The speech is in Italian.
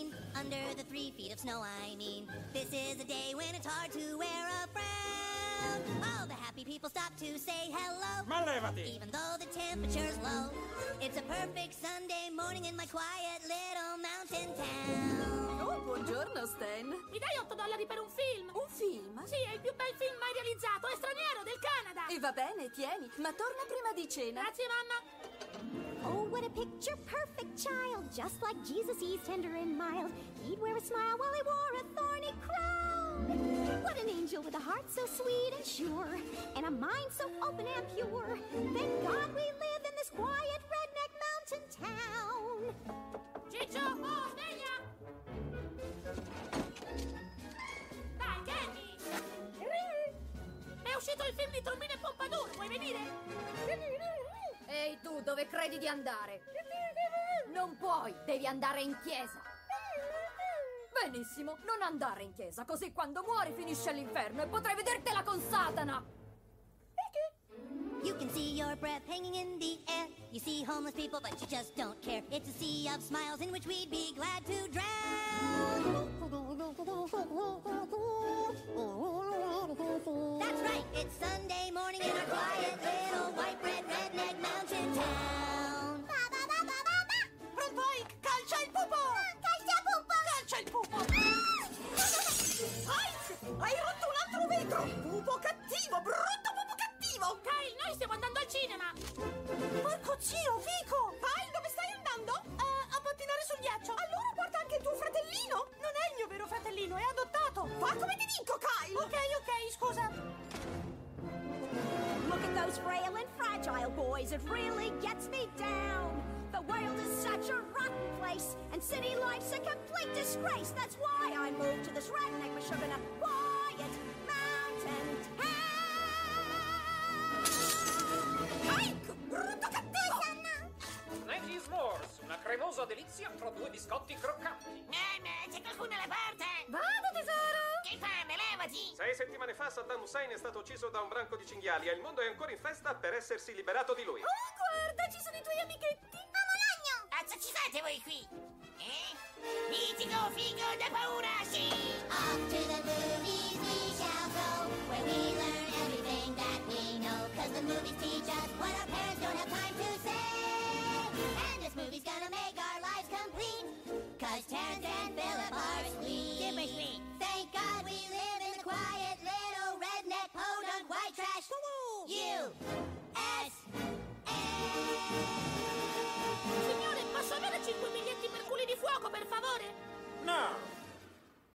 rain, under the 3 feet of snow, I mean. This is a day when it's hard to wear a frown. All the happy people stop to say hello. Ma levati! Even though the temperature's low. It's a perfect Sunday morning in my quiet little mountain town. Oh, buongiorno, Stan. Mi dai $8 per un film? Un film? Sì, è il più bel film mai realizzato, è straniero, del Canada. E va bene, tieni, ma torna prima di cena. Grazie, mamma. Oh, what a picture-perfect child, just like Jesus, he's tender and mild. He'd wear a smile while he wore a thorny crown. What an angel with a heart so sweet and sure, and a mind so open and pure. Thank God we live in this quiet redneck mountain town. Ciccio, oh, sveglia! Dai, Kenny! È uscito il film di Trombino e Pompadour, vuoi venire? Ehi tu, dove credi di andare? Non puoi, devi andare in chiesa. Benissimo, non andare in chiesa, così quando muori finisci all'inferno e potrai vedertela con Satana. You can see your breath hanging in the air. You see homeless people, but you just don't care. It's a sea of smiles in which we'd be glad to drown. That's right, it's Sunday morning in our quiet little white bread redneck mountain town. Pronto, Ike? Calcia il pupo! Calcia il pupo! Ike, hai rotto un altro vetro! Pupo cattivo, brutto pupo cattivo! Kyle, noi stiamo andando al cinema! Porco zio, Vico! Kyle, dove stai andando? A pattinare sul ghiaccio. Allora porta anche il tuo fratellino! Non è il mio vero fratellino, è adottato! Fa come ti dico, Kyle! Ok, scusa. Look at those frail and fragile boys, it really gets me down. The world is such a rotten place, and city life's a complete disgrace. That's why I moved to this redneck Meshuggah quiet mountain town. Ike, brutto cattivo! Nightly S'mores, una cremosa delizia tra 2 biscotti croccanti. C'è qualcuno alla porta! Vado, tesoro! Che fame, levati! 6 settimane fa Saddam Hussein è stato ucciso da un branco di cinghiali e il mondo è ancora in festa per essersi liberato di lui. Oh, guarda, ci sono i tuoi amichetti! Cazzo ci fate voi qui? Mitico figo da paura, sì! Off to the movies we shall go, where we learn everything that we know. 'Cause the movies teach us what our parents don't have time to say. And this movie's gonna make our lives complete. 'Cause Terrence and Philip are sweet. Super sweet. Thank God we live in the quiet little redneck podunk white trash. You!